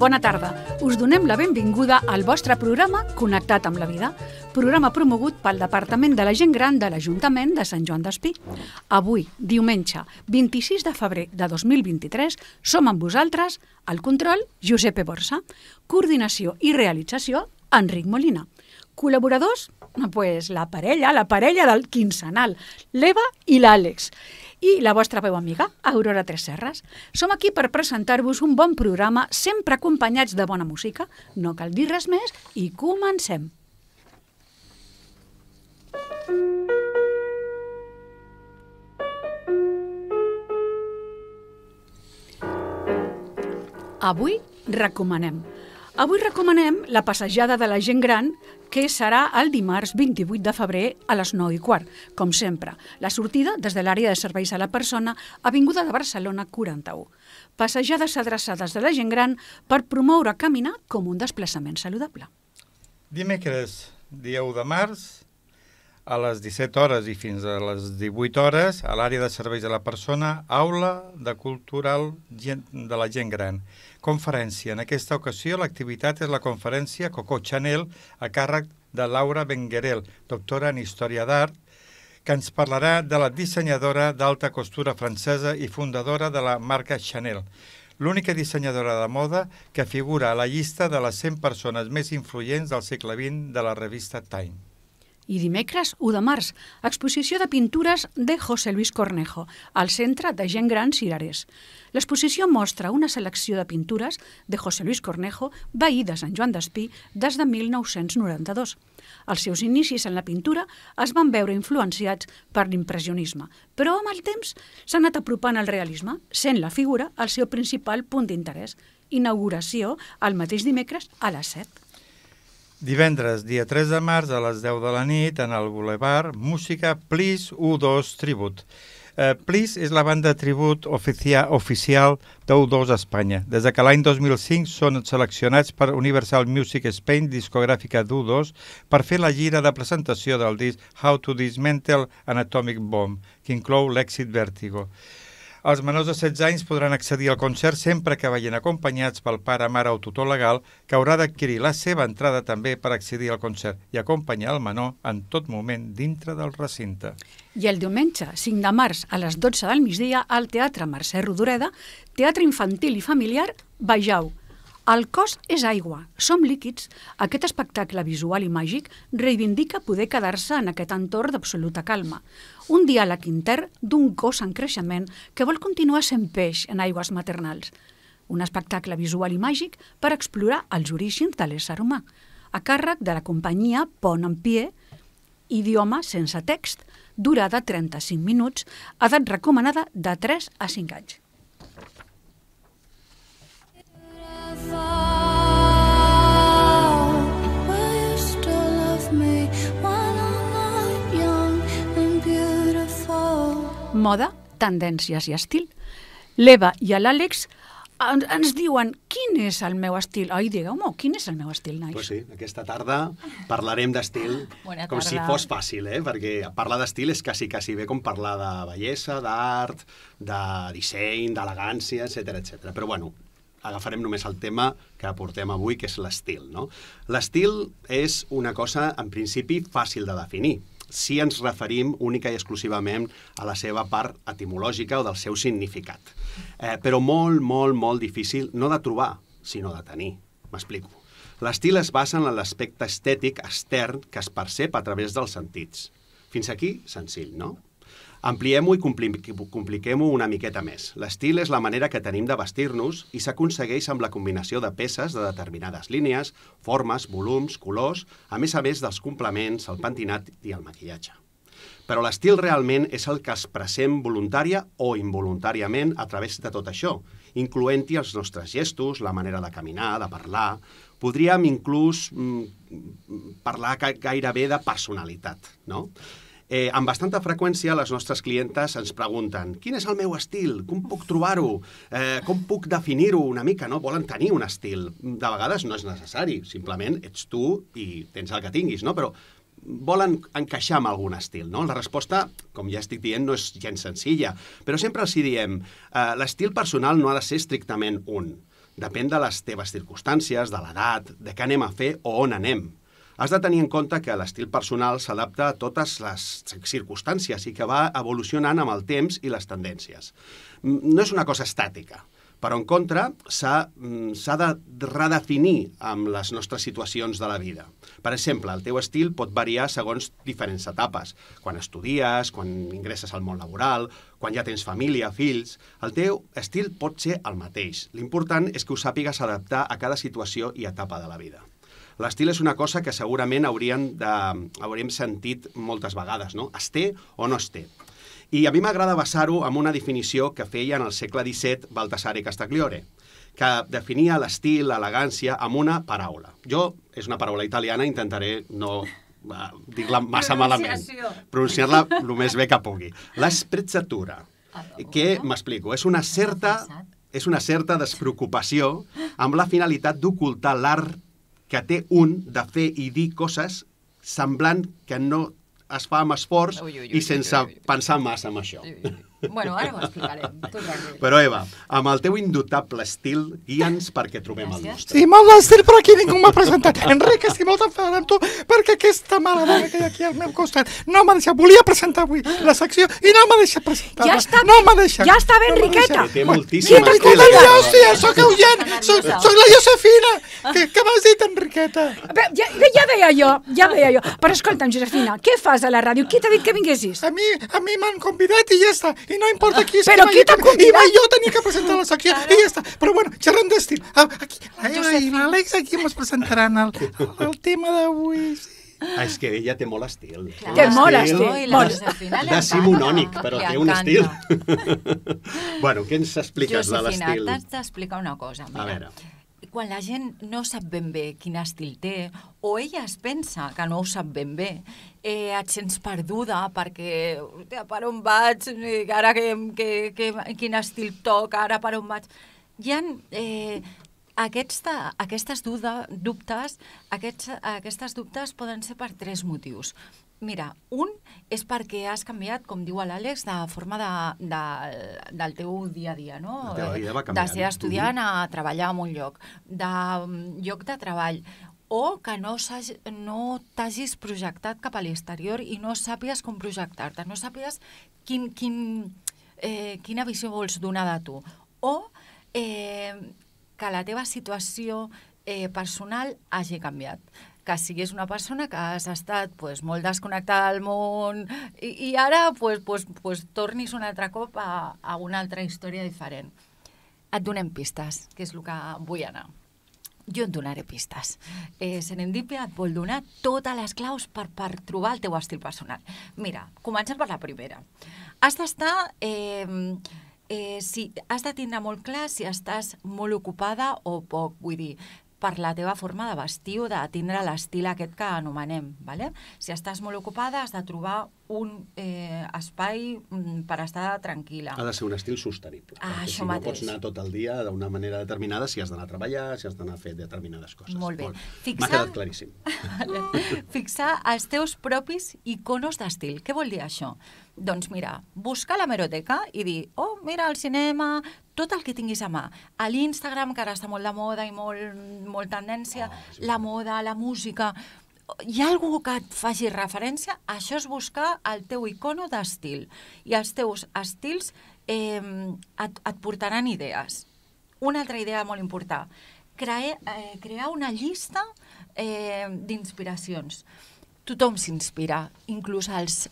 Bona tarda. Us donem la benvinguda al vostre programa Connectat amb la Vida, programa promogut pel Departament de la Gent Gran de l'Ajuntament de Sant Joan d'Espí. Avui, diumenge 26 de febrer de 2023, som amb vosaltres al control Giuseppe Borsa, coordinació i realització Enric Molina. Col·laboradors? Pues la parella del quinzenal, l'Eva i l'Àlex. I la vostra veu amiga, Aurora Tresserras. Som aquí per presentar-vos un bon programa, sempre acompanyats de bona música. No cal dir res més i comencem. Avui recomanem la passejada de la gent gran, que serà el dimarts 28 de febrer a les 9:15. Com sempre, la sortida des de l'àrea de serveis a la persona, Avinguda de Barcelona 41. Passejades adreçades de la gent gran per promoure caminar com un desplaçament saludable. Dimecres, dia 1 de març, a les 17 hores i fins a les 18 hores, a l'àrea de serveis a la persona, aula de cultural de la gent gran. Conferència. En aquesta ocasió, l'activitat és la conferència Coco Chanel a càrrec de Laura Benguerel, doctora en Història d'Art, que ens parlarà de la dissenyadora d'alta costura francesa i fundadora de la marca Chanel, l'única dissenyadora de moda que figura a la llista de les 100 persones més influents del segle XX de la revista Time. I dimecres, 1 de març, exposició de pintures de José Luis Cornejo, al Centre de Gent Gran Cirerers. L'exposició mostra una selecció de pintures de José Luis Cornejo, veí de Sant Joan d'Espí, des de 1992. Els seus inicis en la pintura es van veure influenciats per l'impressionisme, però amb el temps s'ha anat apropant al realisme, sent la figura el seu principal punt d'interès. Inauguració el mateix dimecres a les 7. Divendres, dia 3 de març, a les 10 de la nit, en el Boulevard, música Please U2 Tribut. Please és la banda tribut oficial d'U2 a Espanya. Des que l'any 2005 són seleccionats per Universal Music Spain, discogràfica d'U2, per fer la gira de presentació del disc How to Dismantle an Atomic Bomb, que inclou l'èxit Vértigo. Els menors de 16 anys podran accedir al concert sempre que vagin acompanyats pel pare, mare o tutor legal, que haurà d'adquirir la seva entrada també per accedir al concert i acompanyar el menor en tot moment dintre del recinte. I el diumenge, 5 de març, a les 12 del migdia, al Teatre Mercè Rodoreda, Teatre Infantil i Familiar, Bajau. El cos és aigua, som líquids. Aquest espectacle visual i màgic reivindica poder quedar-se en aquest entorn d'absoluta calma. Un diàleg intern d'un cos en creixement que vol continuar sent peix en aigües maternals. Un espectacle visual i màgic per explorar els orígens de l'ésser humà, a càrrec de la companyia Pont en Pie, idioma sense text, durada 35 minuts, edat recomanada de 3 a 5 anys. Moda, tendències i estil. L'Eva i l'Àlex ens diuen quin és el meu estil. Ai, digueu-m'ho, quin és el meu estil, nois? Pues sí, aquesta tarda parlarem d'estil com si fos fàcil, perquè parlar d'estil és quasi bé com parlar de bellesa, d'art, de disseny, d'elegància, etc. Però bueno, agafarem només el tema que portem avui, que és l'estil, no? L'estil és una cosa, en principi, fàcil de definir, si ens referim única i exclusivament a la seva part etimològica o del seu significat. Però molt difícil, no de trobar, sinó de tenir. M'explico. L'estil es basa en l'aspecte estètic extern que es percep a través dels sentits. Fins aquí, senzill, no? Ampliem-ho i compliquem-ho una miqueta més. L'estil és la manera que tenim de vestir-nos i s'aconsegueix amb la combinació de peces de determinades línies, formes, volums, colors, a més dels complements, el pentinat i el maquillatge. Però l'estil realment és el que expressem voluntària o involuntàriament a través de tot això, incloent-hi els nostres gestos, la manera de caminar, de parlar. Podríem inclús parlar gairebé de personalitat, no? Amb bastanta freqüència les nostres clientes ens pregunten quin és el meu estil, com puc trobar-ho, com puc definir-ho una mica, no? Volen tenir un estil. De vegades no és necessari, simplement ets tu i tens el que tinguis, no? Però volen encaixar amb algun estil, no? La resposta, com ja estic dient, no és gens senzilla, però sempre els hi diem, l'estil personal no ha de ser estrictament un. depèn de les teves circumstàncies, de l'edat, de què anem a fer o on anem. Has de tenir en compte que l'estil personal s'adapta a totes les circumstàncies i que va evolucionant amb el temps i les tendències. No és una cosa estàtica, però en contra s'ha de redefinir amb les nostres situacions de la vida. Per exemple, el teu estil pot variar segons diferents etapes. Quan estudies, quan ingresses al món laboral, quan ja tens família, fills... El teu estil pot ser el mateix. L'important és que ho sàpigues adaptar a cada situació i etapa de la vida. L'estil és una cosa que segurament hauríem sentit moltes vegades, no? Es té o no es té? I a mi m'agrada basar-ho en una definició que feia en el segle XVII Baltasare Castiglione, que definia l'estil, l'elegància, amb una paraula. És una paraula italiana, intentaré no dir-la massa malament, pronunciar-la el més bé que pugui. L'esprezzatura, que, m'explico, és una certa despreocupació amb la finalitat d'ocultar l'art que té de fer i dir coses semblant que no es fa amb esforç i sense pensar massa en això. Bueno, ara ho explicarem. Però, Eva, amb el teu indubtable estil, guia'ns perquè trobem el nostre. Sí, molt d'estil, però aquí ningú m'ha presentat. Enric, estic molt enfadat amb tu perquè aquesta mala dona que hi ha aquí al meu costat no m'ha deixat. Volia presentar avui la secció i no m'ha deixat presentar-la. Ja està, no m'ha deixat. Ja està bé, Enriqueta. Té moltíssim estil. Jo sí, soc Eugent, soc la Josefina. Què m'has dit, Enriqueta? Ja veia jo. Però escolta'm, Josefina, què fas a la ràdio? Qui t'ha dit que vinguessis? A mi m'han convidat i ja està. I no importa qui és. Però qui t'ha convidat? I jo tenia que presentar la secció i ja està. Però bueno, xerrem d'estil. Aquí, l'Eva i l'Àlex aquí ens presentaran el tema d'avui. És que ella té molt estil. Té molt estil. Decimonònic, però té un estil. Bueno, què ens expliques de l'estil? Josefina, t'has d'explicar una cosa. A veure. Quan la gent no sap ben bé quin estil té, o ella es pensa que no ho sap ben bé, et sents perduda perquè per on vaig, ara quin estil toca, ara per on vaig. Hi ha aquestes dubtes poden ser per 3 motius. Mira, un és perquè has canviat, com diu l'Àlex, de forma del teu dia a dia, no? De ser estudiant a treballar en un lloc, de lloc de treball, o que no t'hagis projectat cap a l'exterior i no sàpigues com projectar-te, no sàpigues quina visió vols donar de tu, o que la teva situació personal hagi canviat. Que siguis una persona que has estat molt desconnectada del món i ara tornis un altre cop a una altra història diferent. Et donem pistes, que és el que vull anar. Jo et donaré pistes. Serendipia et vol donar totes les claus per trobar el teu estil personal. Mira, comencem per la primera. Has d'estar... has de tindre molt clar si estàs molt ocupada o poc, vull dir, per la teva forma de vestir o de tindre l'estil aquest que anomenem. Si estàs molt ocupada, has de trobar un espai per estar tranquil·la. Ha de ser un estil sostenible. Això mateix. No pots anar tot el dia d'una manera determinada si has d'anar a treballar, si has d'anar a fer determinades coses. Molt bé. M'ha quedat claríssim. Fixar els teus propis iconos d'estil. Què vol dir això? Doncs mira, buscar a l'hemeroteca i dir, mira, al cinema, tot el que tinguis a mà. A l'Instagram, que ara està molt de moda i molt tendència, la moda, la música... Hi ha algú que et faci referència? Això és buscar el teu icono d'estil. I els teus estils et portaran idees. Una altra idea molt important. Crear una llista d'inspiracions. Tothom s'inspira, inclús els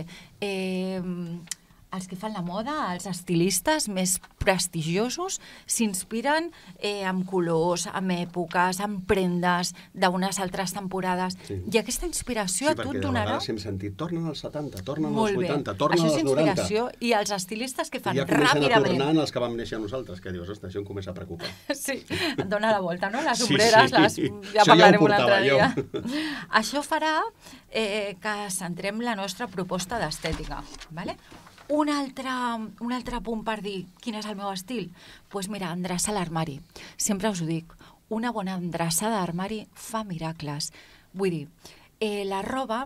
que fan la moda, els estilistes més prestigiosos, s'inspiren amb colors, amb èpoques, amb prendes d'unes altres temporades. Sí. I aquesta inspiració a tu et donarà... Sí, perquè de vegades hem sentit, tornen als 70, tornen als 80, tornen als 90. Això és inspiració, i els estilistes que fan ràpidament... I ja comencen a tornar els que vam néixer nosaltres, que dius, ostres, això em comença a preocupar. Sí, et dona la volta, no? Les ombreres, ja parlarem un altre dia. Això farà que centrem la nostra proposta d'estètica, d'acord? Un altre punt per dir quin és el meu estil? Doncs mira, endreçar l'armari. Sempre us ho dic, una bona endreçada d'armari fa miracles. Vull dir, la roba,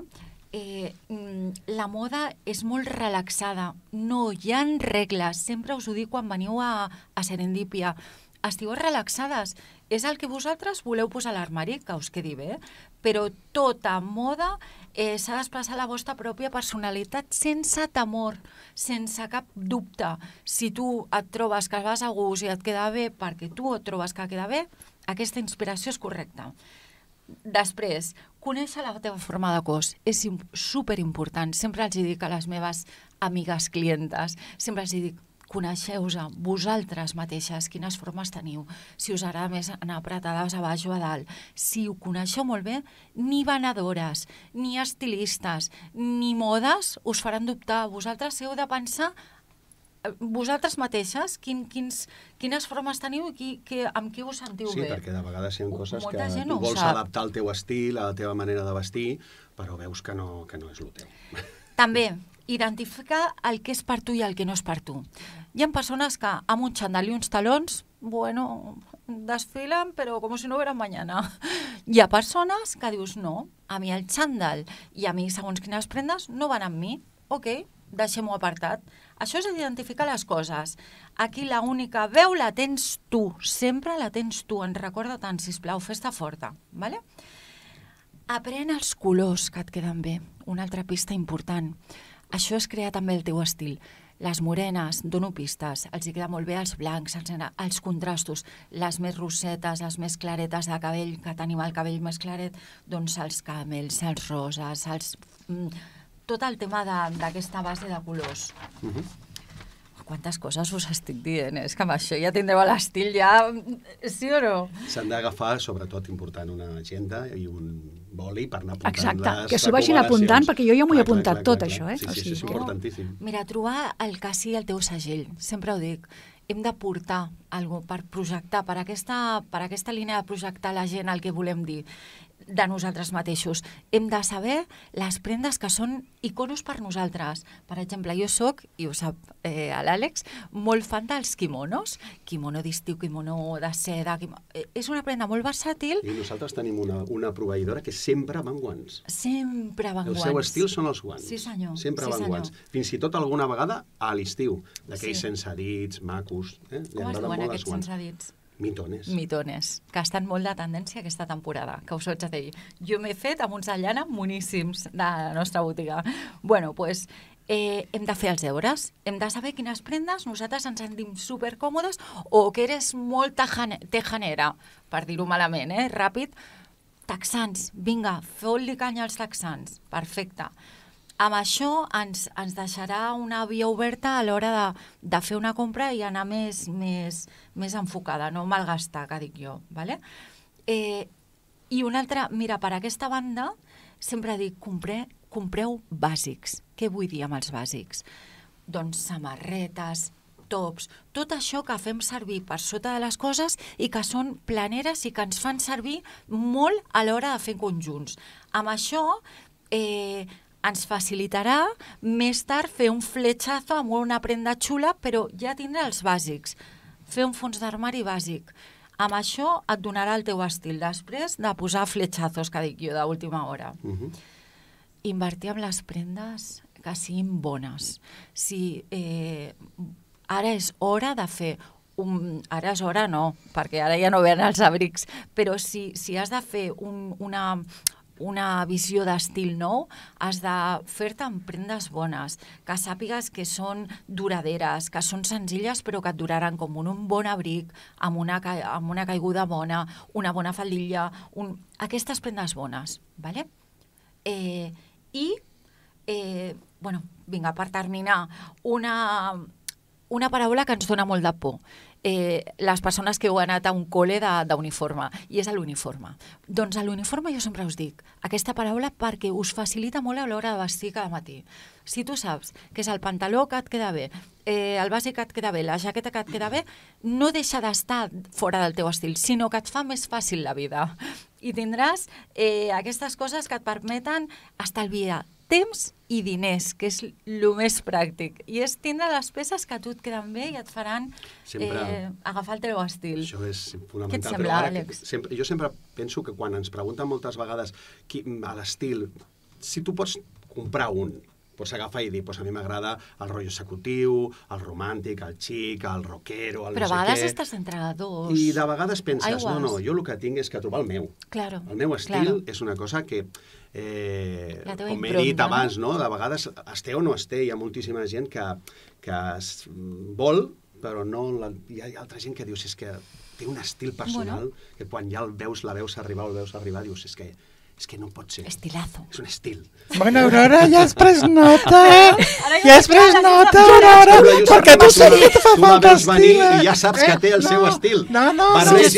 la moda és molt relaxada, no hi ha regles. Sempre us ho dic quan veniu a Serendipia. estigueu relaxades. És el que vosaltres voleu posar a l'armari, que us quedi bé, però tota moda s'ha d'expressar la vostra pròpia personalitat sense temor, sense cap dubte. Si tu et trobes que vas a gust i et queda bé perquè tu et trobes que queda bé, aquesta inspiració és correcta. Després, conèixer la teva forma de cos és superimportant. Sempre els dic a les meves amigues clientes, sempre els dic, coneixeu-vos vosaltres mateixes, quines formes teniu, si us agrada més anar apretades a baix o a dalt. Si ho coneixeu molt bé, ni venedores, ni estilistes, ni modes us faran dubtar. Vosaltres heu de pensar vosaltres mateixes quines formes teniu i amb qui us sentiu bé. Sí, perquè de vegades hi ha coses que tu vols adaptar al teu estil, a la teva manera de vestir, però veus que no és el teu. També, identificar el que és per tu i el que no és per tu. Hi ha persones que amb un xandall i uns talons, desfilen, però com si no hubiera mañana. Hi ha persones que dius, no, a mi el xandall i a mi segons quines prendes no van amb mi. Ok, deixem-ho apartat. Això és identificar les coses. Aquí l'única veu la tens tu, sempre la tens tu. En recorda tant, sisplau, fes-te forta. Vale? Aprèn els colors que et queden bé. Una altra pista important. Això és crear també el teu estil. Les morenes, dono pistes, els hi queda molt bé els blancs, els contrastos, les més rosetes, les més claretes de cabell, que tenim el cabell més claret, doncs els camels, els roses, tot el tema d'aquesta base de colors. Quantes coses us estic dient, és que amb això ja tindreu l'estil ja, sí o no? S'han d'agafar, sobretot important, una agenda i un boli per anar apuntant. Exacte, que s'ho vagin apuntant, perquè jo ja m'ho he apuntat tot, això. Sí, és importantíssim. Mira, trobar el que sigui el teu segell, sempre ho dic, hem de portar alguna cosa per projectar, per aquesta línia de projectar la gent el que volem dir de nosaltres mateixos. Hem de saber les prendes que són iconos per nosaltres. Per exemple, jo soc, i ho sap l'Àlex, molt fan dels kimonos. Kimono d'estiu, kimono de seda. És una prenda molt versàtil. I nosaltres tenim una proveïdora que sempre va amb guants. Sempre va amb guants. El seu estil són els guants. Sí, senyor. Sempre va amb guants. Fins i tot alguna vegada a l'estiu, d'aquells sense dits, macos. Com es diuen aquests sense dits? Mitones. Mitones, que estan molt de tendència aquesta temporada, que us ho haig de dir. Jo m'he fet amb uns de llana moníssims de la nostra botiga. Bueno, doncs hem de fer els deures, hem de saber quines prendes nosaltres ens sentim supercòmodes o que eres molt tejanera, per dir-ho malament, ràpid. Texans, vinga, feu-li canya als texans, perfecte. Amb això ens deixarà una via oberta a l'hora de fer una compra i anar més enfocada, no malgastar, que dic jo. Vale? I una altra, mira, per aquesta banda, sempre dic, compreu bàsics. Què vull dir amb els bàsics? Doncs samarretes, tops, tot això que fem servir per sota de les coses i que són planeres i que ens fan servir molt a l'hora de fer conjunts. Amb això ens facilitarà més tard fer un fletxazo amb una prenda xula, però ja tindrà els bàsics. Fer un fons d'armari bàsic. Amb això et donarà el teu estil, després de posar fletxazos, que dic jo, d'última hora. Invertir en les prendes que siguin bones. Si ara és hora de fer ara és hora no, perquè ara ja no venen els abrics, però si has de fer una visió d'estil nou, has de fer-te amb prendes bones, que sàpigues que són duraderes, que són senzilles però que et duraran, com un bon abric, amb una caiguda bona, una bona faldilla, aquestes prendes bones, ¿vale? Vinga, per terminar, una paraula que ens dona molt de por. Les persones que heu anat a un col·le d'uniforme, i és l'uniforme. Doncs a l'uniforme jo sempre us dic aquesta paraula perquè us facilita molt a l'hora de vestir cada matí. Si tu saps que és el pantaló que et queda bé, el bàsic que et queda bé, la jaqueta que et queda bé, no deixa d'estar fora del teu estil, sinó que et fa més fàcil la vida. I tindràs aquestes coses que et permeten estalviar temps i diners, que és el més pràctic. I és tindre les peces que a tu et queden bé i et faran agafar el teu estil. Això és fonamental. Què et sembla, Àlex? Jo sempre penso que quan ens pregunten moltes vegades a l'estil, si tu pots comprar un, pots agafar i dir, a mi m'agrada el rotllo executiu, el romàntic, el xic, el rockero, el no sé què... Però a vegades estàs entre dos... I de vegades penses, no, jo el que tinc és que trobar el meu. Claro. El meu estil és una cosa que... com he dit abans, no? De vegades es té o no es té, hi ha moltíssima gent que es vol, però no... Hi ha altra gent que dius, és que té un estil personal que quan ja la veus arribar, dius, és que no pot ser. Estilazo. És un estil. Bueno, Aurora, ja has pres nota. Ja has pres nota, Aurora, perquè tu sé que te fa falta estil. I ja saps que té el seu estil. No,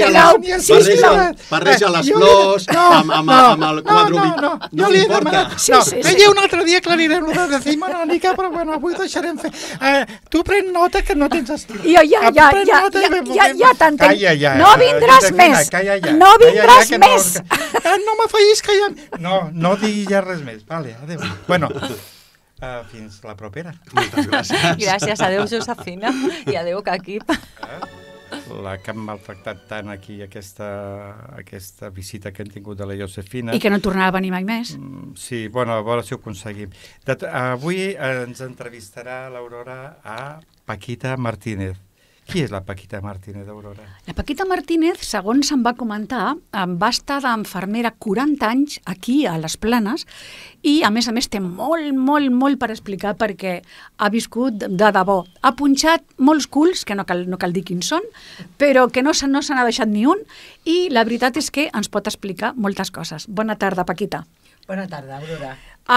barreja les flors amb el quadre... No li importa. Ella un altre dia aclarirem lo de decimonònica, però bueno, avui deixarem fer. Tu pren nota que no tens estil. Ja t'entenc. No vindràs més. No vindràs més. No m'afegis que ja... No digui ja res més. Vale, adéu. Bueno, fins la propera. Moltes gràcies. Gràcies, adéu, Josefina, i adéu, Equip. La que han maltractat tant aquí, aquesta visita que hem tingut de la Josefina. I que no tornarà a venir mai més. Sí, bueno, a veure si ho aconseguim. Avui ens entrevistarà l'Aurora a Paquita Martínez. Qui és la Paquita Martínez, Aurora? La Paquita Martínez, segons se'm va comentar, va estar d'infermera 40 anys aquí a les Planes i, a més, té molt per explicar perquè ha viscut de debò. Ha punxat molts culs, que no cal dir quins són, però que no se n'ha deixat ni un i la veritat és que ens pot explicar moltes coses. Bona tarda, Paquita. Bona tarda, Aurora.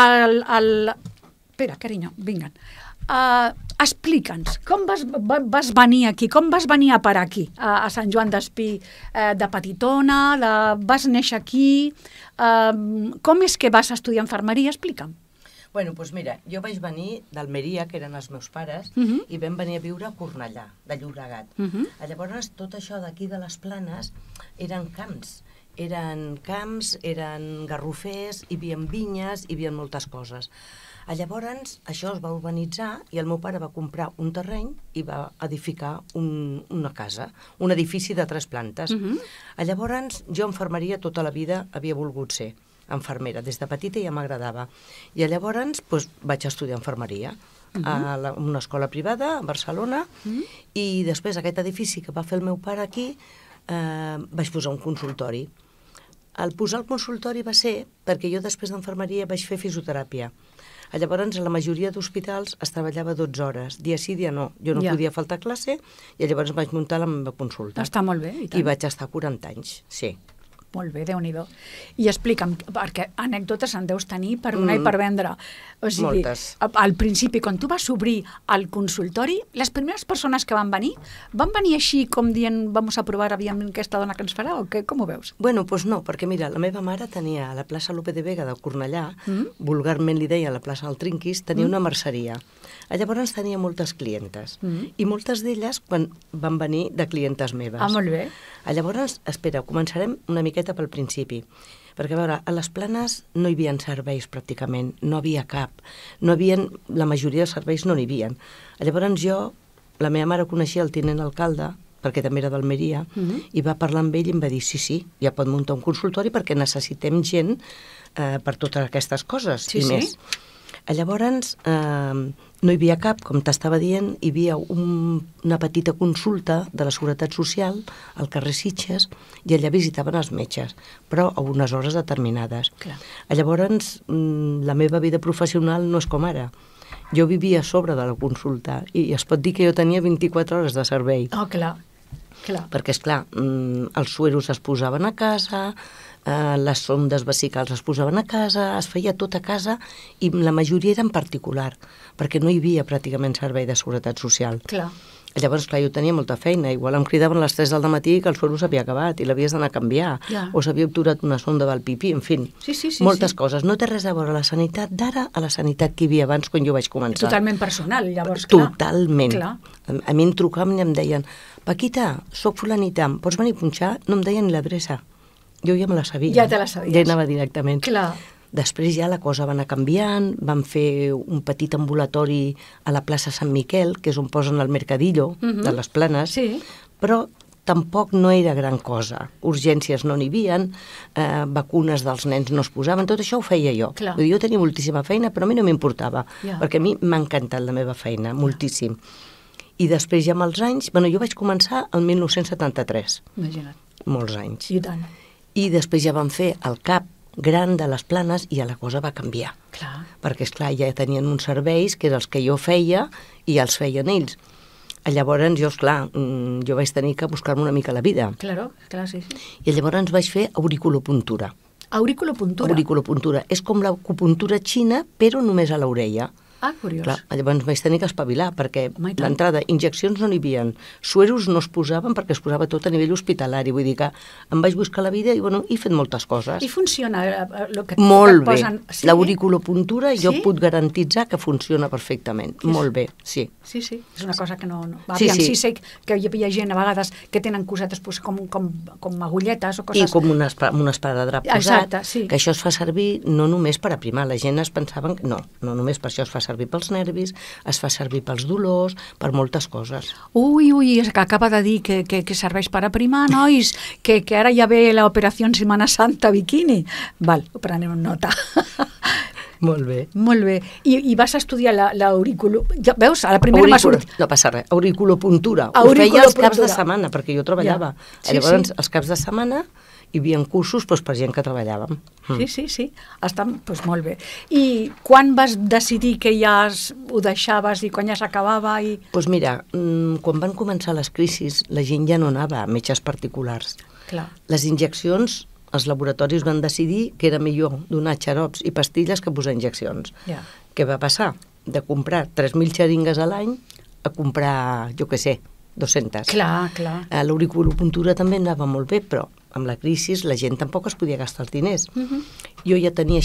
Espera, carinyo, vinguen. Explica'ns, com vas venir aquí, com vas venir a parar aquí, a Sant Joan d'Espí, de petitona, vas néixer aquí, com és que vas estudiar infermeria? Explica'm. Bueno, doncs mira, jo vaig venir d'Almeria, que eren els meus pares, i vam venir a viure a Cornellà, de Llobregat. Llavors, tot això d'aquí de les Planes eren camps. Eren garrofers, hi havia vinyes, hi havia moltes coses. Llavors, això es va urbanitzar i el meu pare va comprar un terreny i va edificar una casa, un edifici de 3 plantes. Llavors, jo infermeria tota la vida havia volgut ser infermera. Des de petita ja m'agradava. I llavors vaig estudiar infermeria a una escola privada a Barcelona i després aquest edifici que va fer el meu pare aquí vaig posar un consultori. El posar el consultori va ser perquè jo després d'infermeria vaig fer fisioteràpia. Llavors, a la majoria d'hospitals es treballava 12 hores, dia sí, dia no. Jo no podia faltar a classe i llavors vaig muntar la meva consulta. Està molt bé, i tant. I vaig estar 40 anys, sí. Molt bé, Déu-n'hi-do. I explica'm, perquè anècdotes en deus tenir per donar i per vendre. O sigui, moltes. Al principi, quan tu vas obrir el consultori, les primeres persones que van venir així com dient, vamos a provar, aviam aquesta dona que ens farà, o què? Com ho veus? Bueno, doncs no, perquè mira, la meva mare tenia a la plaça Lope de Vega de Cornellà, vulgarment li deia a la plaça del Trinquis, tenia una merceria. Llavors tenia moltes clientes, i moltes d'elles van venir de clientes meves. Ah, molt bé. Llavors, espera, començarem una miqueta pel principi. Perquè, a veure, a les Planes no hi havia serveis pràcticament, no havia cap. La majoria de serveis no n'hi havia. Llavors la meva mare coneixia el tinent alcalde, perquè també era d'Almeria, i va parlar amb ell i em va dir, sí, ja pot muntar un consultori perquè necessitem gent per totes aquestes coses i més. Llavors, no hi havia cap, com t'estava dient, hi havia una petita consulta de la Seguretat Social al carrer Sitges i allà visitaven els metges, però a unes hores determinades. Llavors, la meva vida professional no és com ara. Jo vivia a sobre de la consulta i es pot dir que jo tenia 24 hores de servei. Oh, clar. Perquè, esclar, els sueros es posaven a casa, les sondes vesicals es posaven a casa, es feia tot a casa i la majoria era en particular, perquè no hi havia pràcticament servei de seguretat social. Llavors, clar, jo tenia molta feina, igual em cridaven a les 3 del matí que el suero s'havia acabat i l'havies d'anar a canviar, o s'havia obturat una sonda del pipí, en fi, moltes coses. No té res a veure la sanitat d'ara a la sanitat que hi havia abans quan jo vaig començar. Totalment personal, llavors, clar. Totalment. A mi em trucaven i em deien, Paquita, soc fulanita, pots venir a punxar? No em deien ni l'adreça. Jo ja me la sabia. Ja te la sabies. Ja anava directament. Clar. Després ja la cosa va anar canviant, vam fer un petit ambulatori a la plaça Sant Miquel, que és on posen el mercadillo de les Planes, però tampoc no era gran cosa. Urgències no n'hi havia, vacunes dels nens no es posaven, tot això ho feia jo. Clar. Jo tenia moltíssima feina, però a mi no m'importava, Ja. perquè a mi m'ha encantat la meva feina, moltíssim. I després ja amb els anys, jo vaig començar el 1973, Imagina't. molts anys. I tant. I després ja vam fer el CAP gran de les Planes i ja la cosa va canviar. Clar. Perquè, esclar, ja tenien uns serveis que eren els que jo feia i els feien ells. Llavors, jo, esclar, jo vaig tenir que buscar-me una mica la vida. Clar, sí. I llavors vaig fer auriculopuntura. Auriculopuntura. Auriculopuntura. És com l'acupuntura xina, però només a l'orella. Ah, curiós. Clar, llavors vaig tenir que espavilar, perquè Home, i tant. d'entrada injeccions no n'hi havia, sueros no es posaven perquè es posava tot a nivell hospitalari, vull dir que em vaig buscar la vida i, he fet moltes coses. I funciona el que Molt et bé. posen... Sí? L'auriculopuntura jo Sí? puc garantitzar que funciona perfectament. Molt bé, sí. Sí, és una cosa que no... Sí, Aviam, sí. sí sé que hi ha gent a vegades que tenen cosetes pues, com agulletes o I coses... com un esparadrap posat, Exacte, sí. que això es fa servir no només per aprimar. La gent es pensaven que no només per això es fa servir pels nervis, es fa servir pels dolors, per moltes coses. Ui, és que acaba de dir que serveix per aprimar, nois, que ara ja ve l'operació Semana Santa Bikini. Val, ho prenem nota. Molt bé. Molt bé. I vas estudiar l'auriculo... Ja, veus? A la primera m'ha sortit... No passa res. Auriculopuntura. Ho feia els caps de setmana, perquè jo treballava. Ja. Sí, Llavors, sí. els caps de setmana hi havia cursos per gent que treballàvem. Sí. Està molt bé. I quan vas decidir que ja ho deixaves i quan ja s'acabava? Doncs mira, quan van començar les crisis, la gent ja no anava a metges particulars. Clar. Les injeccions, els laboratoris van decidir que era millor donar xarops i pastilles que posar injeccions. Ja. Què va passar? De comprar 3.000 xeringues a l'any a comprar, jo què sé, 200. Clar. L'auriculopuntura també anava molt bé, però amb la crisi la gent tampoc es podia gastar els diners. Jo ja tenia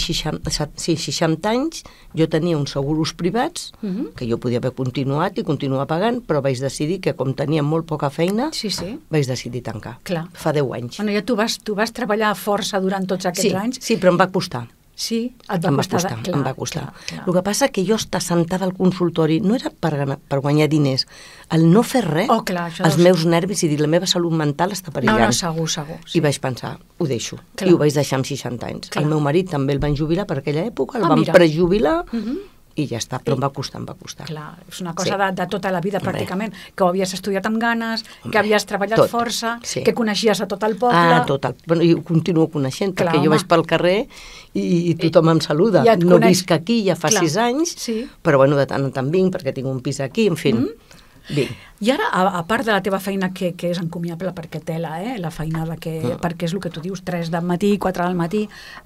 60 anys, jo tenia uns seguros privats, que jo podia haver continuat i continuar pagant, però vaig decidir que com tenia molt poca feina, Sí. vaig decidir tancar. Clar. Fa 10 anys. Bueno, ja tu vas treballar força durant tots aquests anys. Sí, però em va costar. Sí, et va Em va costar. costar, em va costar. Clar. El que passa que jo t'assentava al consultori, no era per guanyar diners, el no fer res, Oh, clar, això els deu ser- meus nervis i dir la meva salut mental està perillant. No, segur. I vaig pensar, ho deixo. Clar. I ho vaig deixar amb 60 anys. Clar. El meu marit també el van jubilar per aquella època, el Ah, van mira. prejubilar i ja està, però em va costar. Clar, és una cosa Sí. de tota la vida, Hombre. pràcticament, que ho havies estudiat amb ganes, que Hombre, havies treballat tot. força, Sí. que coneixies a tot el poble... Bueno, i ho continuo coneixent, Clar, perquè jo home. vaig pel carrer i tothom em saluda. I et No coneix. visc aquí ja fa Clar. 6 anys, Sí. però bueno, de tant en tant vinc, perquè tinc un pis aquí, en fi. Vinc. I ara, a part de la teva feina, que és encomiable, perquè tela, la feinada, perquè és el que tu dius, 3 del matí, 4 del matí...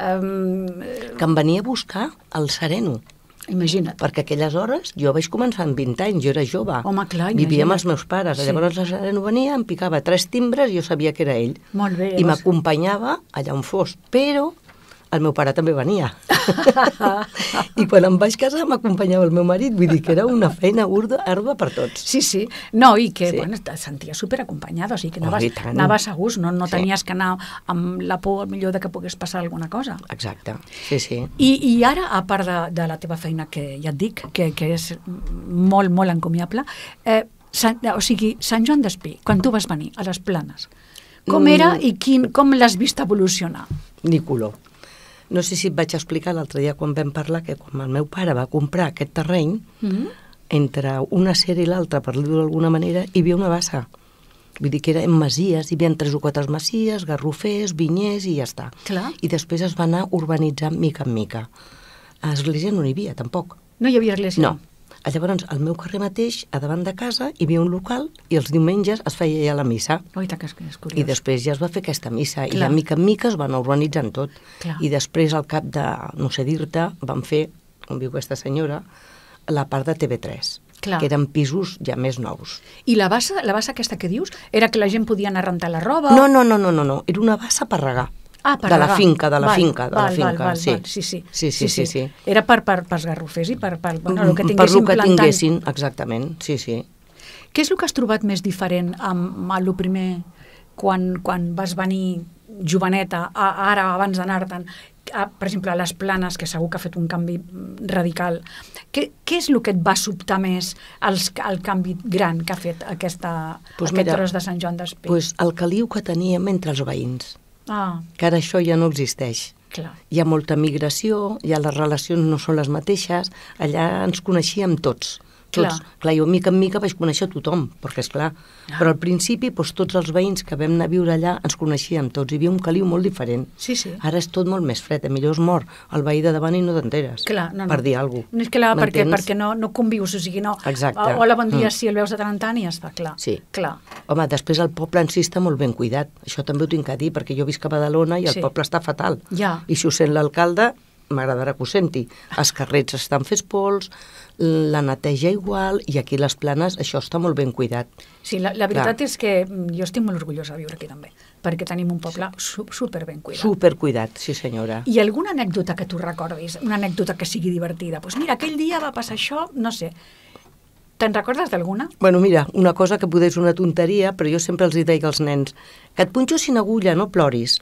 Que em venia a buscar el sereno. Imagina't. Perquè aquelles hores jo vaig començar amb 20 anys, jo era jove. Home, clar, Vivia amb imagina't. els meus pares. Sí. Llavors el sereno venia, em picava 3 timbres i jo sabia que era ell. Molt bé. I m'acompanyava allà on fos. Però el meu pare també venia. I quan em vaig casar m'acompanyava el meu marit. Vull dir que era una feina ardua per tots. Sí. No, i que, Sí. bueno, et senties superacompanyada, o sigui que Oh, anaves, i tant. anaves a gust, no Sí. tenies que anar amb la por, millor, de que pogués passar alguna cosa. Exacte, sí. I ara, a part de la teva feina, que ja et dic, que és molt, molt encomiable, o sigui, Sant Joan d'Espí, quan tu vas venir a les Planes, com era i com l'has vist evolucionar? Ni color. No sé si et vaig explicar l'altre dia quan vam parlar que quan el meu pare va comprar aquest terreny, entre una sera i l'altra, per dir-ho d'alguna manera, hi havia una bassa. Vull dir que eren masies, hi havia 3 o 4 masies, garrofers, vinyers i ja està. Clar. I després es va anar urbanitzant mica en mica. A l'església no n'hi havia, tampoc. No hi havia església? No. Llavors, al meu carrer mateix, a davant de casa, hi havia un local i els diumenges es feia ja la missa. Oi, que és curiós. I després ja es va fer aquesta missa. Clar. I ja mica en mica es va anar urbanitzant tot. Clar. I després, al cap de, no sé dir-te, van fer, com diu aquesta senyora, la part de TV3, Clar. que eren pisos ja més nous. I la bassa aquesta que dius, era que la gent podia anar a rentar la roba? No, era una bassa per regar. Ah, per de la regar. finca, de la Val, finca, de la val, finca, val, sí. val, sí. Sí. Era pels garrofers i per bueno, el que Per tinguessin lo que plantant. tinguessin, exactament, sí. Què és el que has trobat més diferent amb el primer, quan vas venir joveneta, ara, abans d'anar-te'n? per exemple, a les Planes, que segur que ha fet un canvi radical, què és el que et va sobtar més el canvi gran que ha fet aquest tros de Sant Joan d'Espí? Doncs el caliu que teníem entre els veïns, que ara això ja no existeix. Clar. Hi ha molta migració, ja les relacions no són les mateixes, allà ens coneixíem tots. Clar, jo mica en mica vaig conèixer tothom, perquè esclar, però al principi tots els veïns que vam anar a viure allà ens coneixíem tots, hi havia un caliu molt diferent. Sí. Ara és tot molt més fred, millor es mor el veí de davant i no t'enteres, per dir alguna cosa. No és clar, perquè no convius, o sigui, no. Exacte. Hola, bon dia, si el veus de tant en tant i ja està, clar. Sí. Clar. Home, després el poble en si està molt ben cuidat, això també ho tinc a dir, perquè jo visc a Badalona i el poble està fatal. Ja. I si ho sent l'alcalde, m'agradarà que ho senti. Els carrers estan fets pols, la neteja igual, i aquí les Planes això està molt ben cuidat. Sí, la veritat és que jo estic molt orgullosa de viure aquí també, perquè tenim un poble super ben cuidat. Super cuidat, sí senyora. I alguna anècdota que tu recordis, una anècdota que sigui divertida? Doncs mira, aquell dia va passar això, no sé. Te'n recordes d'alguna? Bueno, mira, una cosa que poder és una tonteria, però jo sempre els deia als nens, que et punxo sin agulla, no ploris.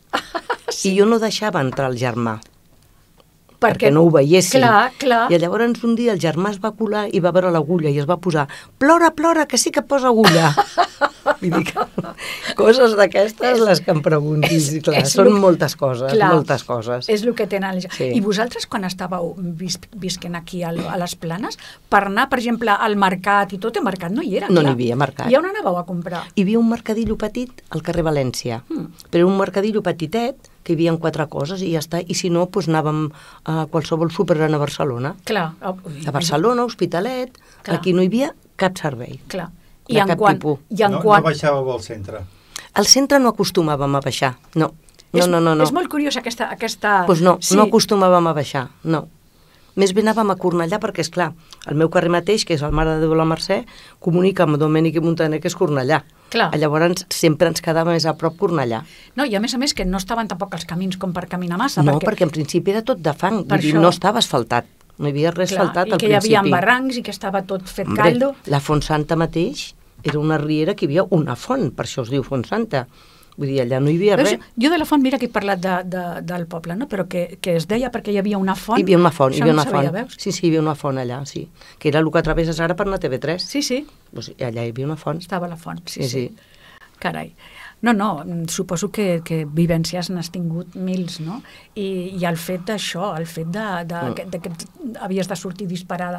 I jo no deixava entrar el germà. Perquè no ho veiessin. Clar. I llavors un dia el germà es va colar i va veure l'agulla i es va posar plora, que sí que posa agulla. Vull dir que coses d'aquestes les que em preguntis. Clar, són moltes coses, moltes coses. És el que tenen. Sí. I vosaltres, quan estàveu visquent aquí a les Planes, per anar, per exemple, al mercat i tot, el mercat no hi era. No n'hi havia mercat. I on anàveu a comprar? Hi havia un mercadillo petit al carrer València, però un mercadillo petitet, que hi havia 4 coses i ja està, i si no, doncs anàvem a qualsevol supergran a Barcelona. Clar. A Barcelona, Hospitalet, aquí no hi havia cap servei. Clar. I en cap tipus. No baixàveu al centre? Al centre no acostumàvem a baixar, no. No. És molt curiosa aquesta... Doncs no, no acostumàvem a baixar, no. Més bé anàvem a Cornellà perquè, esclar, el meu carrer mateix, que és el Mare de Déu la Mercè, comunica amb Domènec i Montaner, que és Cornellà. Clar. Llavors sempre ens quedava més a prop Cornellà. No, i a més que no estaven tampoc els camins com per caminar massa. No, perquè en principi era tot de fang, vull dir, no estava asfaltat. No hi havia res asfaltat al principi. I que hi havia barrancs i que estava tot fet caldo. La Font Santa mateix era una riera que hi havia una font, per això es diu Font Santa. Vull dir, allà no hi havia res. Jo de la font, mira que he parlat del poble, no? Però que es deia perquè hi havia una font. Hi havia una font, hi havia una font. Veus? Sí, hi havia una font allà, sí. Que era el que travesses ara per anar a TV3. Sí. Pues allà hi havia una font. Estava la font, sí. Carai. No, suposo que vivències n'has tingut mils, no? I el fet d'això, el fet que havies de sortir disparada.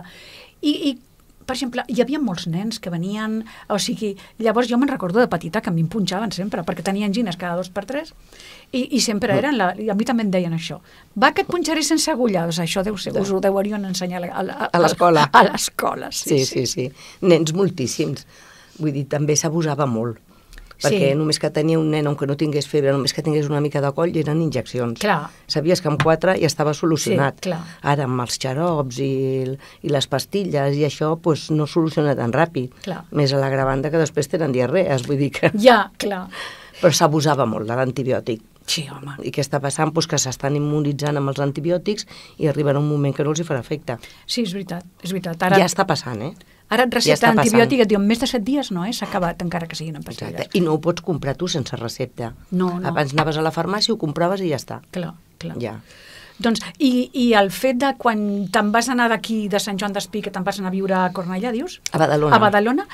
I per exemple, hi havia molts nens que venien, o sigui, llavors jo me'n recordo de petita que a mi em punxaven sempre, perquè tenien gines cada 2 per 3, i sempre eren, i a mi també em deien això, va que et punxaré sense agulla, doncs això deu ser, us ho deurien ensenyar a l'escola. A l'escola, sí. Sí. Nens moltíssims. Vull dir, també s'abusava molt. Perquè només que tenia un nen, aunque no tingués febre, només que tingués una mica de coll, eren injeccions. Clar. Sabies que amb 4 ja estava solucionat. Sí, clar. Ara, amb els xarops i les pastilles i això, doncs no soluciona tan ràpid. Clar. Més a l'agravant que després tenen diarrees, vull dir que... Ja, clar. Però s'abusava molt de l'antibiòtic. Sí, home. I què està passant? Pues que s'estan immunitzant amb els antibiòtics i arribarà un moment que no els hi farà efecte. Sí, és veritat. Ara, ja està passant, Ara et recepta antibiòtic i et diuen més de 7 dies, no, s'ha acabat, encara que siguin en pastilles. I no ho pots comprar tu sense recepta. No. Abans anaves a la farmàcia, ho compraves i ja està. Clar. Ja. Doncs, i el fet de quan te'n vas anar d'aquí, de Sant Joan d'Espí, que te'n vas anar a viure a Cornellà, dius? A Badalona.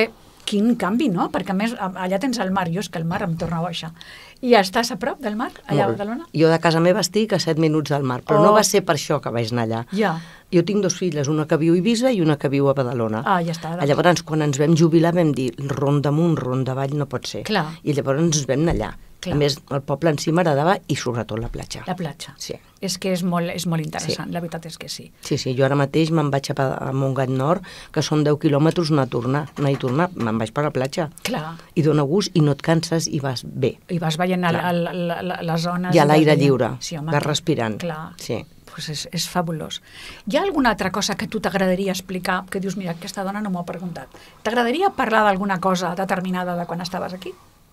Quin canvi, no? Perquè a més allà tens el mar, jo és que el mar em torna boixa. I estàs a prop del mar, allà a Badalona? Jo de casa meva estic a 7 minuts del mar, però no va ser per això que vaig anar allà. Ja. Jo tinc 2 filles, una que viu a Eivissa i una que viu a Badalona. Ja està. Llavors, quan ens vam jubilar, vam dir, ronda amunt, ronda avall, no pot ser. Clar. I llavors ens vam anar allà. Clar. A més, el poble en si m'agradava i sobretot la platja. La platja. Sí. És que és molt interessant, la veritat és que sí. Sí, jo ara mateix me'n vaig a Montgat Nord, que són 10 quilòmetres anar i tornar, me'n vaig per la platja. Clar. I dona gust i no et canses i vas bé. I vas veient les zones... I a l'aire lliure, vas respirant. Clar. Sí. Pues és fabulós. Hi ha alguna altra cosa que tu t'agradaria explicar, que dius, mira, aquesta dona no m'ho ha preguntat. T'agradaria parlar d'alguna cosa determinada de quan estaves aquí?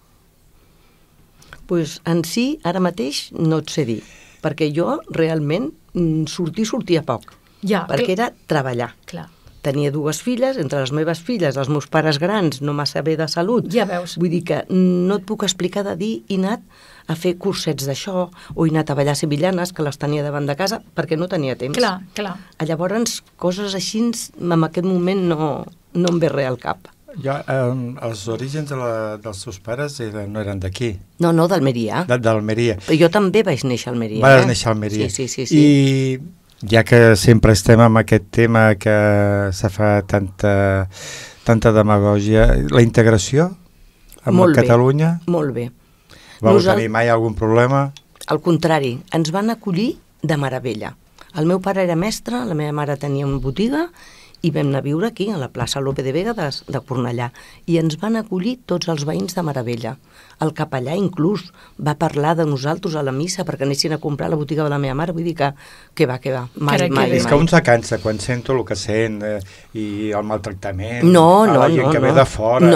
Pues en si, ara mateix, no et sé dir, perquè jo realment sortia poc, ja, perquè era treballar. Clar. tenia 2 filles, entre les meves filles, els meus pares grans, no massa bé de salut. Ja veus. Vull dir que no et puc explicar de dir he anat a fer cursets d'això, o he anat a ballar sevillanes, que les tenia davant de casa, perquè no tenia temps. Clar, clar. Llavors, coses així, en aquest moment no em ve res al cap. Ja, els orígens dels seus pares no eren d'aquí. No, d'Almeria. D'Almeria. Però jo també vaig néixer a Almeria. Vas néixer a Almeria. Sí. I ja que sempre estem amb aquest tema que se fa tanta demagògia, la integració amb Catalunya? Molt bé. Vau tenir mai algun problema? Al contrari, ens van acollir de meravella. El meu pare era mestre, la meva mare tenia una botiga i vam anar a viure aquí, a la plaça Lope de Vega de Cornellà, i ens van acollir tots els veïns de meravella. El capellà inclús va parlar de nosaltres a la missa perquè anessin a comprar a la botiga de la meva mare, vull dir que va, mai. És que un se cansa quan sento el que sent i el maltractament, la gent que ve de fora,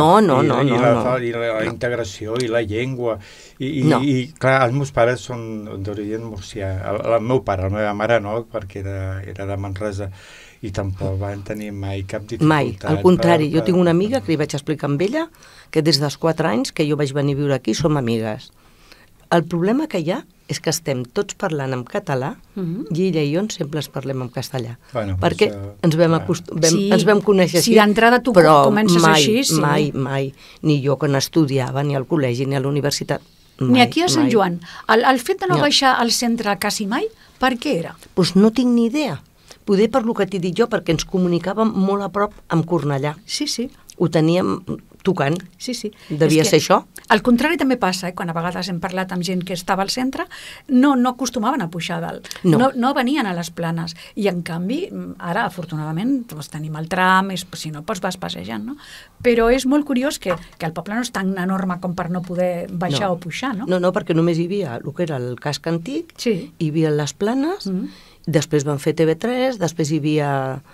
i la integració i la llengua, i clar, els meus pares són d'origen murcià, el meu pare, la meva mare no, perquè era de Manresa, i tampoc van tenir mai cap dificultat. Mai, al contrari, jo tinc una amiga que li vaig explicar amb ella que des dels 4 anys que jo vaig venir a viure aquí som amigues. El problema que hi ha és que estem tots parlant en català i ella i jo sempre ens parlem en castellà. Perquè ens vam conèixer així. Si d'entrada tu comences així, sí. Mai. Ni jo quan estudiava, ni al col·legi, ni a la universitat. Ni aquí a Sant Joan. El fet de no baixar al centre quasi mai, per què era? Doncs no tinc ni idea. Poder per lo que t'he dit jo, perquè ens comunicàvem molt a prop amb Cornellà. Sí. Ho teníem tocant. Sí. Devia ser això. Al contrari també passa, quan a vegades hem parlat amb gent que estava al centre, no acostumaven a pujar dalt. No venien a les planes. I en canvi, ara, afortunadament, tenim el tram, si no, vas passejant, no? Però és molt curiós que el poble no és tan enorme com per no poder baixar o pujar, no? No, perquè només hi havia el que era el casc antic, hi havia les planes, després van fer TV3, després hi havia,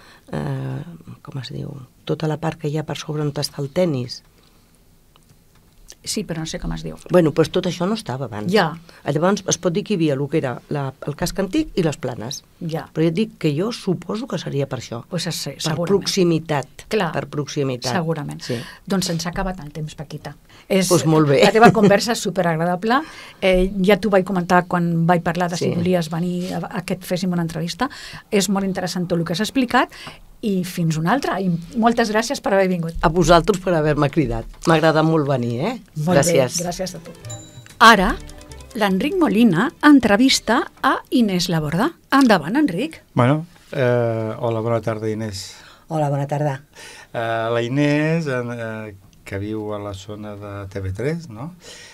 com es diu, tota la part que hi ha per sobre on està el tennis. Sí, però no sé com es diu. Bueno, doncs tot això no estava abans. Ja. Llavors es pot dir que hi havia el que era el casc antic i les planes. Ja. Però ja et dic que jo suposo que seria per això. Pues sí, per proximitat. Clar, per proximitat. Segurament. Sí. Doncs se'ns ha acabat el temps, Paquita. Doncs molt bé. La teva conversa és superagradable. Ja t'ho vaig comentar quan vaig parlar de si volies venir a que et féssim una entrevista. És molt interessant tot el que has explicat. I fins una altra. I moltes gràcies per haver vingut. A vosaltres per haver-me cridat. M'ha agradat molt venir, Molt gràcies. Bé, gràcies a tu. Ara, l'Enric Molina entrevista a Inés Laborda. Endavant, Enric. Bueno, hola, bona tarda, Inés. Hola, bona tarda. La Inés, que viu a la zona de TV3, no?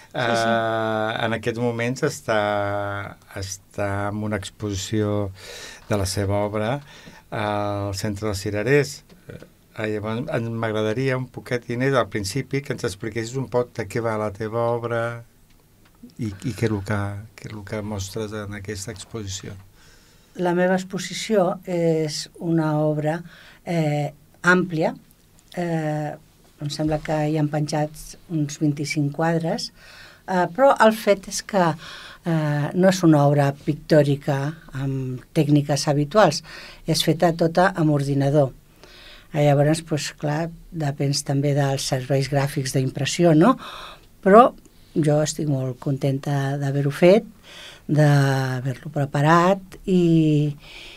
En aquests moments està en una exposició de la seva obra al Centre dels Cirerers. Llavors, m'agradaria un poquet, Inés, al principi, que ens expliquessis un poc de què va la teva obra i què és el que mostres en aquesta exposició. La meva exposició és una obra àmplia. Em sembla que hi han penjats uns 25 quadres, però el fet és que no és una obra pictòrica amb tècniques habituals, és feta tota amb ordinador. Llavors, doncs, clar, depèn també dels serveis gràfics d'impressió, no? Però jo estic molt contenta d'haver-ho fet, d'haver-lo preparat i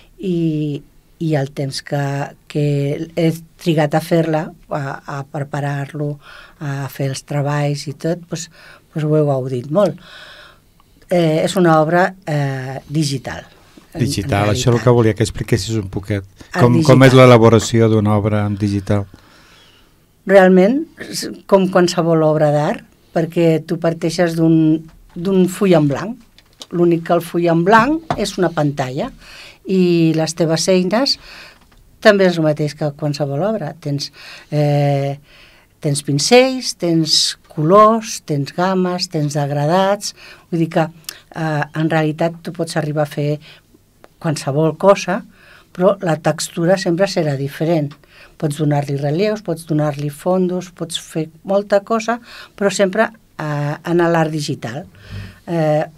el temps que he trigat a fer-la, a preparar-lo, a fer els treballs i tot, doncs ho he gaudit molt. És una obra digital. Digital, això és el que volia que expliquessis un poquet. Com és l'elaboració d'una obra en digital? Realment, com qualsevol obra d'art, perquè tu parteixes d'un full en blanc. L'únic que el full en blanc és una pantalla i les teves eines també és el mateix que qualsevol obra. Tens pincells, tens colors, tens gammes, tens degradats. Vull dir que en realitat tu pots arribar a fer qualsevol cosa, però la textura sempre serà diferent. Pots donar-li relleus, pots donar-li fondos, pots fer molta cosa, però sempre en l'art digital.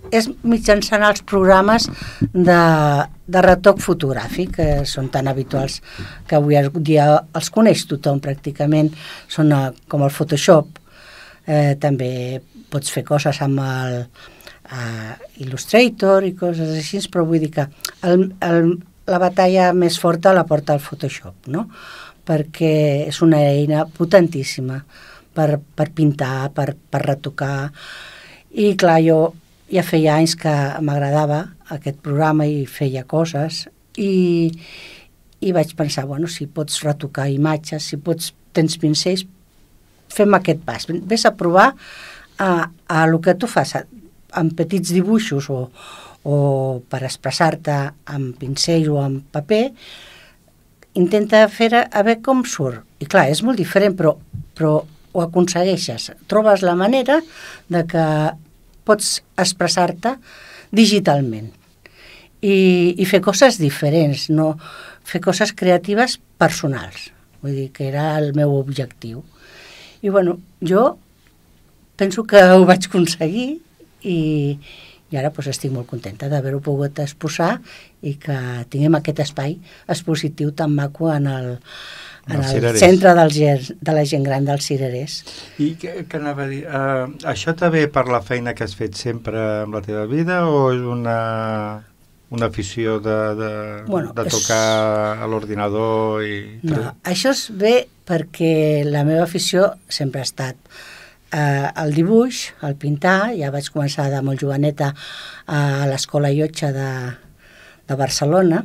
és mitjançant els programes de retoc fotogràfic, que són tan habituals que avui dia els coneix tothom pràcticament, són com el Photoshop. També pots fer coses amb el Illustrator i coses així, però vull dir que la batalla més forta la porta el Photoshop, no? Perquè és una eina potentíssima per pintar, per retocar. I clar, jo ja feia anys que m'agradava aquest programa i feia coses i vaig pensar, bueno, si pots retocar imatges, si tens pincells, fem aquest pas. Ves a provar a el que tu fas, amb petits dibuixos o per expressar-te amb pincells o amb paper, intenta fer a veure com surt. I clar, és molt diferent, però ho aconsegueixes. Trobes la manera de que pots expressar-te digitalment i fer coses diferents, no fer coses creatives personals. Vull dir que era el meu objectiu. I bueno, jo penso que ho vaig aconseguir i ara doncs, estic molt contenta d'haver-ho pogut exposar i que tinguem aquest espai expositiu tan maco en el centre de la gent gran dels Cirerers. I què anava a dir? Això te ve per la feina que has fet sempre en la teva vida o és una afició de tocar a l'ordinador? No, això es ve perquè la meva afició sempre ha estat el dibuix, el pintar. Ja vaig començar de molt joveneta a l'Escola Llotja de Barcelona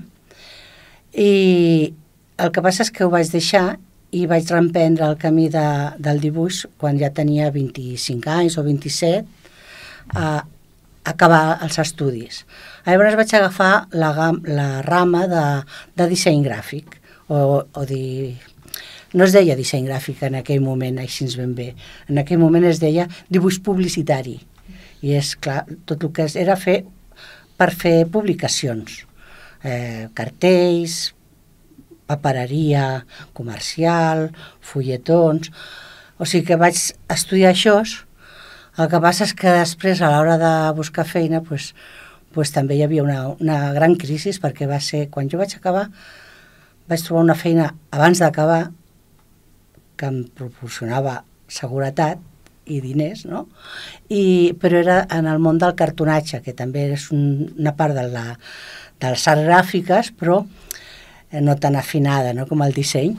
i el que passa és que ho vaig deixar i vaig reemprendre el camí del dibuix quan ja tenia 25 anys o 27 a acabar els estudis. Llavors vaig agafar la rama de disseny gràfic no es deia disseny gràfic en aquell moment, així ben bé. En aquell moment es deia dibuix publicitari. I és clar, tot el que era per fer publicacions, cartells, papereria comercial, fulletons. O sigui que vaig estudiar això. El que passa és que després, a l'hora de buscar feina, també hi havia una gran crisi, perquè va ser, quan jo vaig acabar, vaig trobar una feina abans d'acabar que em proporcionava seguretat i diners, no? Però era en el món del cartonatge, que també és una part de les arts gràfiques, però no tan afinada, no?, com el disseny.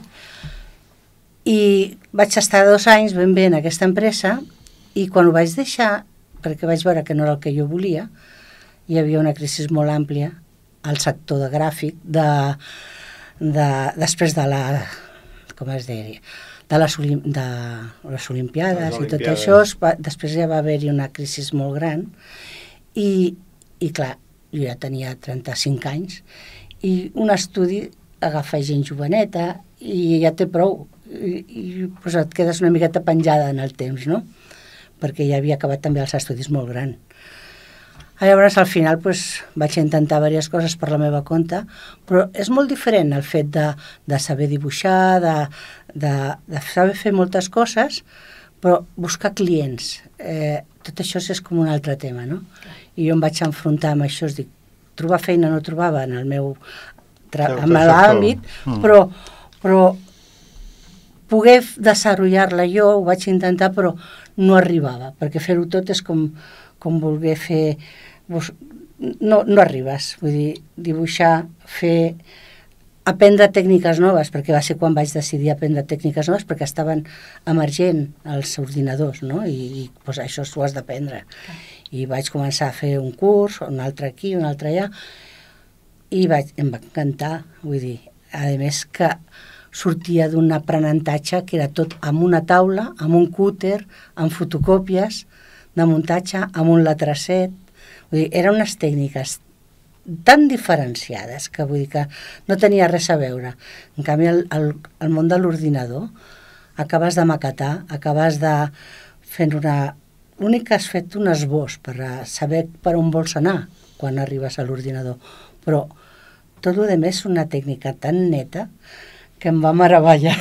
I vaig estar 2 anys ben bé en aquesta empresa i quan ho vaig deixar, perquè vaig veure que no era el que jo volia, hi havia una crisi molt àmplia al sector de gràfic després de com es diria, de les Olimpiades i tot això. Després ja va haver-hi una crisi molt gran i clar, jo ja tenia 35 anys i un estudi agafa gent joveneta i ja té prou i doncs et quedes una miqueta penjada en el temps, no? Perquè ja havia acabat també els estudis molt gran. Llavors, al final, vaig intentar diverses coses per la meva compte, però és molt diferent el fet de saber dibuixar, de saber fer moltes coses, però buscar clients. Tot això és com un altre tema, no? I jo em vaig enfrontar amb això, dic, trobar feina no trobava en el meu àmbit, però poder desenvolupar-la jo ho vaig intentar, però no arribava, perquè fer-ho tot és com voler fer... No arribes, vull dir, dibuixar, aprendre tècniques noves, perquè va ser quan vaig decidir aprendre tècniques noves, perquè estaven emergent els ordinadors, no? I això ho has d'aprendre. I vaig començar a fer un curs, un altre aquí, un altre allà, i em va encantar, vull dir, a més que sortia d'un aprenentatge que era tot amb una taula, amb un cúter, amb fotocòpies de muntatge, amb un latracet. Vull dir, eren unes tècniques tan diferenciades que vull dir que no tenia res a veure. En canvi, el món de l'ordinador, acabes de maquetar, acabes de fer l'únic que has fet un esbós per saber per on vols anar quan arribes a l'ordinador. Però tot el més és una tècnica tan neta que em va meravellar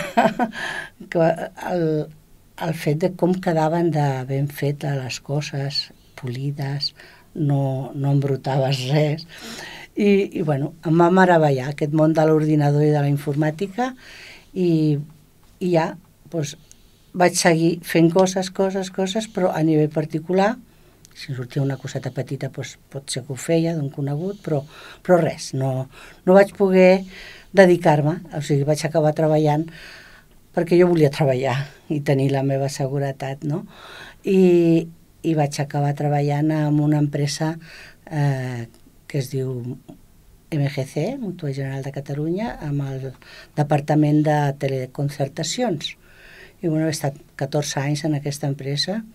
el fet de com quedaven de ben fetes les coses, polides, no embrutaves res. I bueno, em va meravellar aquest món de l'ordinador i de la informàtica i ja doncs, vaig seguir fent coses, però a nivell particular, si em sortia una coseta petita doncs, pot ser que ho feia d'un conegut, però res, no vaig poder dedicar-me, o sigui, vaig acabar treballant perquè jo volia treballar i tenir la meva seguretat, no? I vaig acabar treballant en una empresa que es diu MGC, Mútua General de Catalunya, amb el Departament de Teleconcertacions. I bueno, he estat 14 anys en aquesta empresa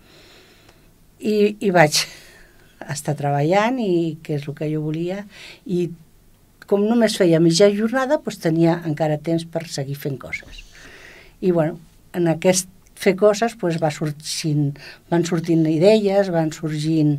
i vaig estar treballant i que és el que jo volia i com només feia mitja jornada doncs tenia encara temps per seguir fent coses. I bueno, en aquest fer coses doncs van sortint idees, van sorgint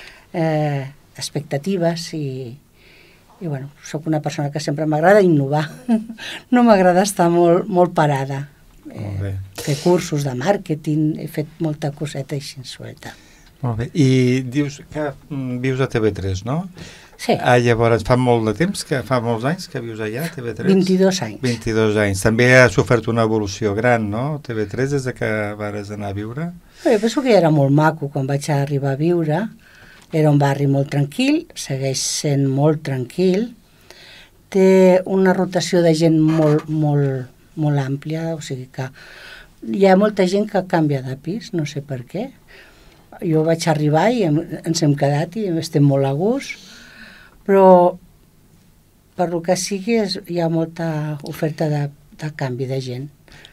expectatives i bueno, soc una persona que sempre m'agrada innovar. No m'agrada estar molt parada. Fer cursos de màrqueting, he fet molta coseta així suelta. Molt bé. I dius que vius a TV3, no? Sí. Llavors, fa molt de temps, fa molts anys que vius allà, a TV3? 22 anys. 22 anys. També ha sofert una evolució gran, no? TV3, des que vas anar a viure? Jo penso que era molt maco quan vaig arribar a viure. Era un barri molt tranquil, segueix sent molt tranquil. Té una rotació de gent molt àmplia, o sigui que hi ha molta gent que canvia de pis, no sé per què. Jo vaig arribar i ens hem quedat i estem molt a gust, però per lo que sigui hi ha molta oferta de canvi de gent.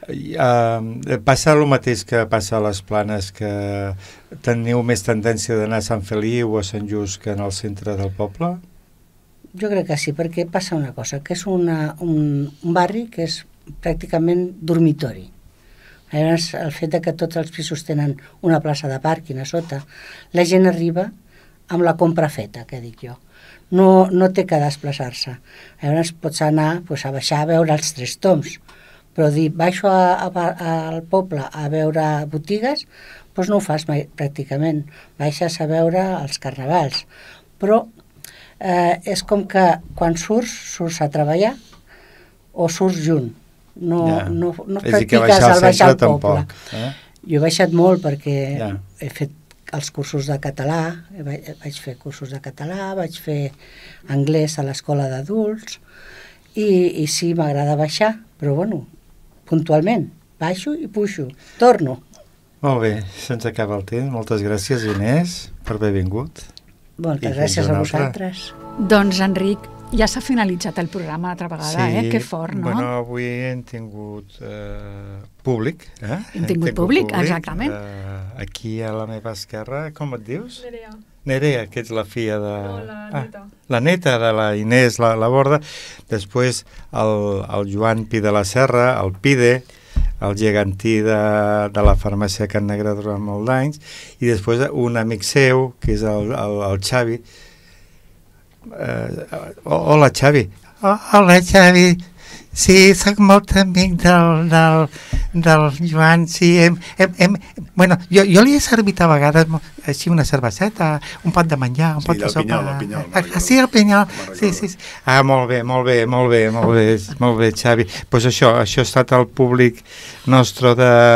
Passa el mateix que passa a les Planes, que teniu més tendència d'anar a Sant Feliu o a Sant Just que en el centre del poble? Jo crec que sí, perquè passa una cosa, que és un barri que és pràcticament dormitori. Llavors, el fet que tots els pisos tenen una plaça de pàrquing a sota, la gent arriba amb la compra feta, que dic jo. No té que desplaçar-se. Llavors pots anar a baixar a veure els 3 toms, però dir, baixo al poble a veure botigues, doncs no ho fas mai, pràcticament. Baixes a veure els carnavals. Però és com que quan surts a treballar o surts junt. No practiques al baixar al poble. Jo he baixat molt perquè he fet els cursos de català, vaig fer cursos de català, vaig fer anglès a l'escola d'adults i sí, m'agrada baixar, però bueno, puntualment, baixo i puixo, torno. Molt bé, se'ns acaba el temps. Moltes gràcies, Inés, per haver vingut. Moltes gràcies a vosaltres. Doncs, Enric, ja s'ha finalitzat el programa altra vegada, Que fort, no? Bueno, avui hem tingut públic. Hem tingut públic, exactament. Aquí a la meva esquerra, com et dius? Nerea. Nerea, que ets la filla de... No, la neta. La neta de la Inés, la Borda. Després el Joan Pi de la Serra, el Pide, el gegantí de la farmàcia Can Negre durant molts anys, i després un amic seu, que és el Xavi. Hola, Xavi. Hola, Xavi. Sí, soc molt amic del Joan, sí. Bueno, jo li he servit a vegades així una cerveseta, un pot de menjar, un pot de sopa. Sí, el pinyol. Sí, el pinyol. Sí. Molt bé, Xavi. Doncs això ha estat el públic nostre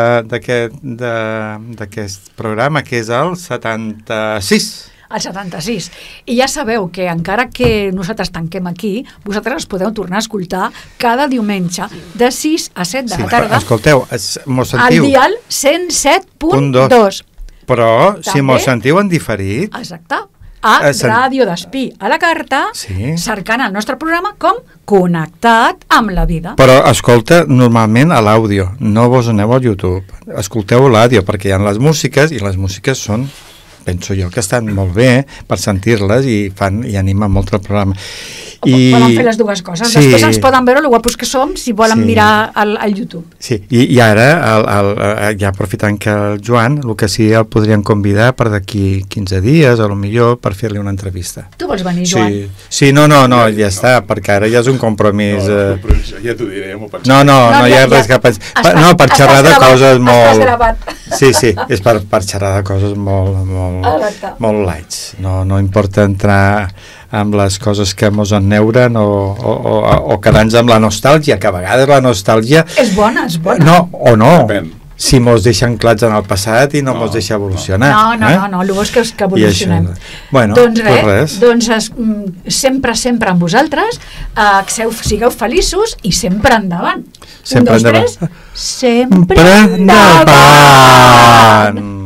d'aquest programa, que és el 76. El 76. I ja sabeu que encara que nosaltres tanquem aquí, vosaltres els podeu tornar a escoltar cada diumenge de 6 a 7 de la tarda. Escolteu, mos sentiu... Al dial 107.2. Però també, si mos sentiu en diferit... Exacte. A Ràdio d'Espí a la carta, cercant el nostre programa com Connectat amb la vida. Però escolta normalment a l'àudio, no vos aneu al YouTube. Escolteu l'àudio, perquè hi ha les músiques, i les músiques són... penso jo que estan molt bé per sentir-les i animen molt el programa. Poden fer les dues coses. Sí. Després ens poden veure el guapos que som si volen mirar al YouTube. Sí, i ara, ja aprofitant que el Joan, el que sí el podrien convidar per d'aquí 15 dies, a lo millor, per fer-li una entrevista. Tu vols venir, Joan? Sí, no, ja està, perquè ara ja és un compromís... Ja t'ho diré, m'ho pensaré. No hi ha res que pensar. No, per xerrar de coses molt... Estàs gravat. Sí, és per xerrar de coses molt molt lights. No importa entrar amb les coses que mos enneuren o quedar-nos amb la nostàlgia, que a vegades la nostàlgia... És bona. No, o no. Si mos deixa anclats en el passat i no mos deixa evolucionar. No, el bo és que evolucionem. Bueno, doncs sempre amb vosaltres, sigueu feliços i sempre endavant. Sempre endavant. Sempre endavant!